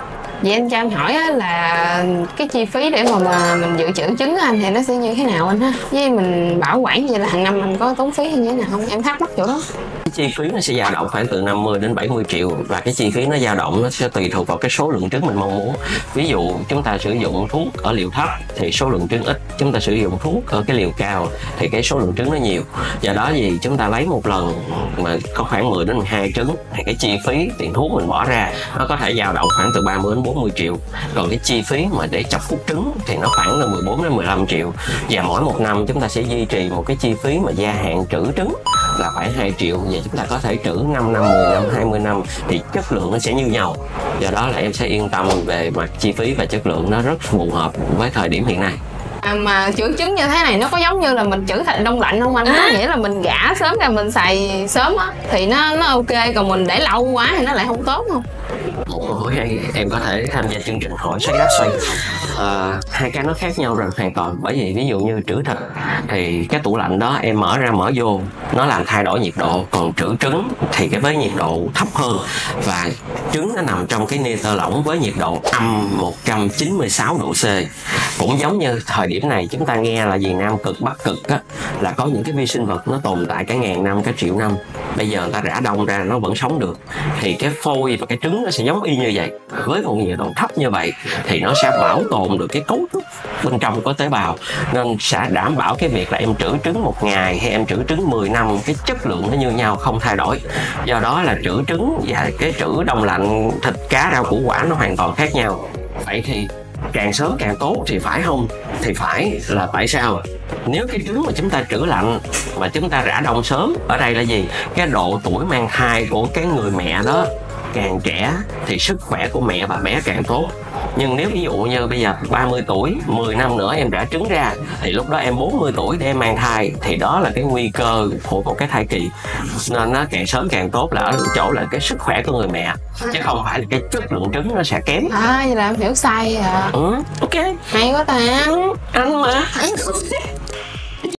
Vậy anh cho em hỏi á, là cái chi phí để mà mình dự trữ trứng á anh thì nó sẽ như thế nào anh ha? Với mình bảo quản vậy là hàng năm mình có tốn phí hay như thế nào không? Em thắc mắc chỗ đó. Cái chi phí nó sẽ dao động khoảng từ 50 đến 70 triệu, và cái chi phí nó dao động nó sẽ tùy thuộc vào cái số lượng trứng mình mong muốn. Ví dụ chúng ta sử dụng thuốc ở liều thấp thì số lượng trứng ít, chúng ta sử dụng thuốc ở cái liều cao thì cái số lượng trứng nó nhiều. Do đó gì chúng ta lấy một lần mà có khoảng 10 đến 12 trứng thì cái chi phí tiền thuốc mình bỏ ra nó có thể dao động khoảng từ 30 đến 40 triệu. Còn cái chi phí mà để chọc hút trứng thì nó khoảng từ 14 đến 15 triệu. Và mỗi một năm chúng ta sẽ duy trì một cái chi phí mà gia hạn trữ trứng là khoảng 2 triệu. Và chúng ta có thể trữ 5 năm, 10 năm, 20 năm thì chất lượng nó sẽ như nhau. Do đó là em sẽ yên tâm về mặt chi phí và chất lượng, nó rất phù hợp với thời điểm hiện nay. Mà trữ trứng như thế này nó có giống như là mình trữ thành đông lạnh không anh? Có nghĩa là mình gả sớm ra mình xài sớm á thì nó ok, còn mình để lâu quá thì nó lại không tốt không? Một câu hỏi hay, em có thể tham gia chương trình hỏi xoay đáp xoay. Hai cái nó khác nhau rồi hoàn toàn. Bởi vì ví dụ như trữ thịt thì cái tủ lạnh đó em mở ra mở vô nó làm thay đổi nhiệt độ, còn trữ trứng thì cái với nhiệt độ thấp hơn và trứng nó nằm trong cái nitơ lỏng với nhiệt độ âm 196 độ C. Cũng giống như thời điểm này chúng ta nghe là gì Nam Cực Bắc Cực á, là có những cái vi sinh vật nó tồn tại cả ngàn năm, cả triệu năm, bây giờ người ta rã đông ra nó vẫn sống được. Thì cái phôi và cái trứng nó sẽ giống y như vậy, với một nhiệt độ thấp như vậy thì nó sẽ bảo tồn được cái cấu trúc bên trong của tế bào, nên sẽ đảm bảo cái việc là em trữ trứng một ngày hay em trữ trứng 10 năm cái chất lượng nó như nhau, không thay đổi. Do đó là trữ trứng và cái trữ đông lạnh thịt cá rau củ quả nó hoàn toàn khác nhau. Vậy thì càng sớm càng tốt thì phải không? Thì phải, là tại sao? Nếu cái trứng mà chúng ta trữ lạnh mà chúng ta rã đông sớm, ở đây là gì? Cái độ tuổi mang thai của cái người mẹ đó càng trẻ thì sức khỏe của mẹ và bé càng tốt. Nhưng nếu ví dụ như bây giờ 30 tuổi, 10 năm nữa em rã trứng ra thì lúc đó em 40 tuổi để em mang thai, thì đó là cái nguy cơ của một cái thai kỳ. Nên nó càng sớm càng tốt là ở chỗ là cái sức khỏe của người mẹ, chứ không phải là cái chất lượng trứng nó sẽ kém. Vậy là em hiểu sai à. Ok, Hay quá ta. ăn mà.